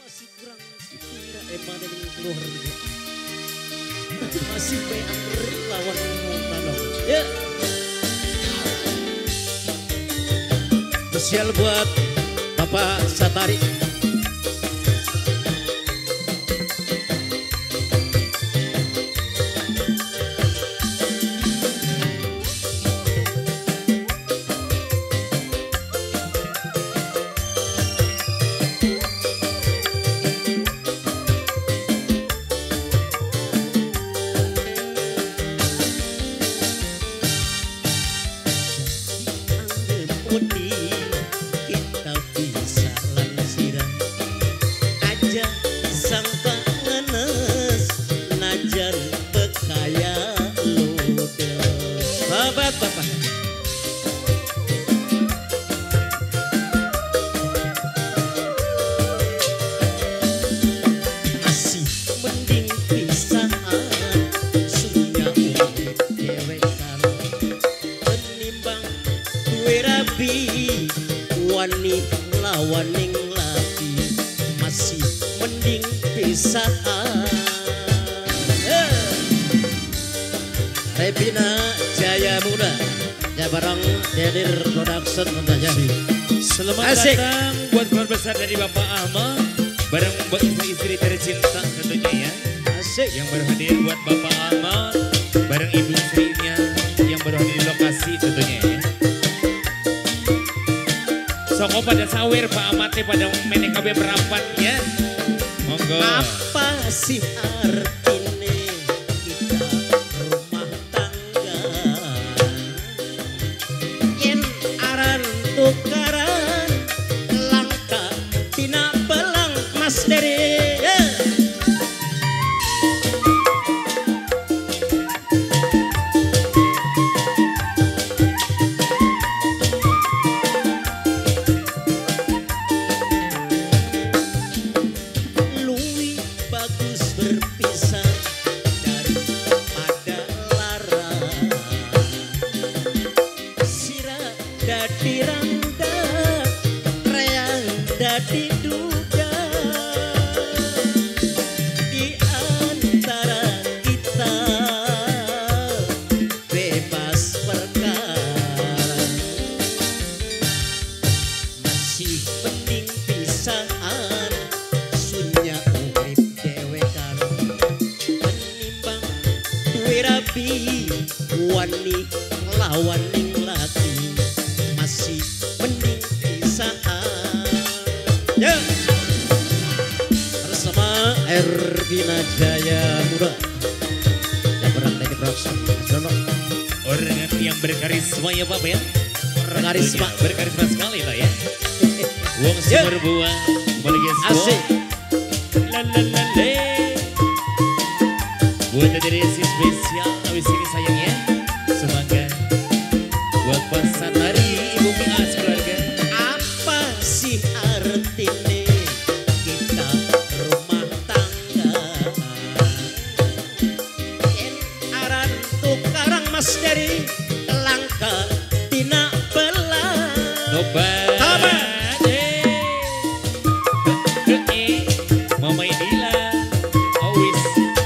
masih kurang sekira emang dari keluarga masih peangker lawan tanah ya. Spesial buat Bapak Satari. Kita bisa lansirah aja sangka ngenes najan bekaya luda bapak masih mending pisahan sunya dewekan menimbang duwe rabi wani lawaning laki masih mending pisahan. Revina Jaya Muda ya bareng Dedir Production tentunya. Selamat datang buat keluarga besar dari Bapak Ahmad bareng buat istri-istri tercinta tentunya ya. Asik. Yang berhadir buat Bapak Ahmad bareng ibu istrinya yang berhadir di lokasi tentunya ya. Soko pada sawer Pak Amate pada menekabe berapat ya. Monggo. Apa sih artinya kita rumah tangga? Yen aran tukaran langka tina belang Mas Deri. Berpisah daripada lara sirah dadi randa reang dadi duda di antara kita bebas perkara masih mending pisahan sunya urip dewekan menimbang duwe rabi wani lawaning laki masih mending pisahan ya. Bersama Ervina Jaya Muda yang berang dari Production Orang yang berkarisma ya Pak ya. berkarisma sekali Pak ya. Wong sumber buah bagian asik. Lalalale. Buat dari si spesial habis ini sayangnya. Semoga buat Pak Satari Ibu Mias keluarga. Apa sih artinya kita rumah tangga? Yen aran tukarang Mas dari langka tina belang. Nobat. Mama Indila always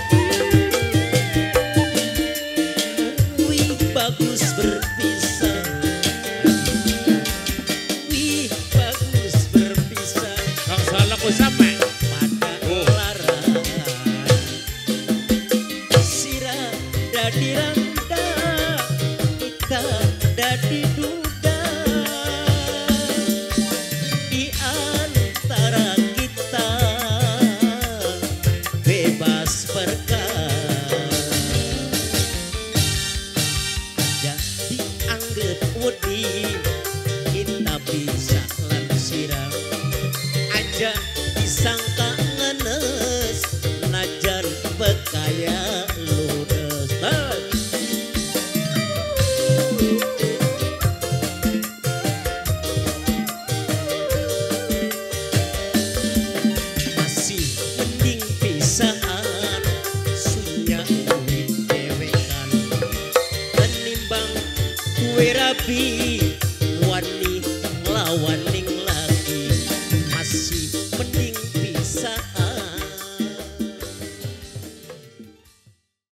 Wih bagus berpisah. Wih bagus berpisah Kang salah ko sama. pada lara sirah dadi randa kita dadi duda di antara kita bebas perkara jadi anggap wedi kita bisa lansirah aja disangka ngenes najan bekaya ludes. Masih mending pisahan sunya urip dewekan menimbang duwe rabi wani lawaning laki masih mending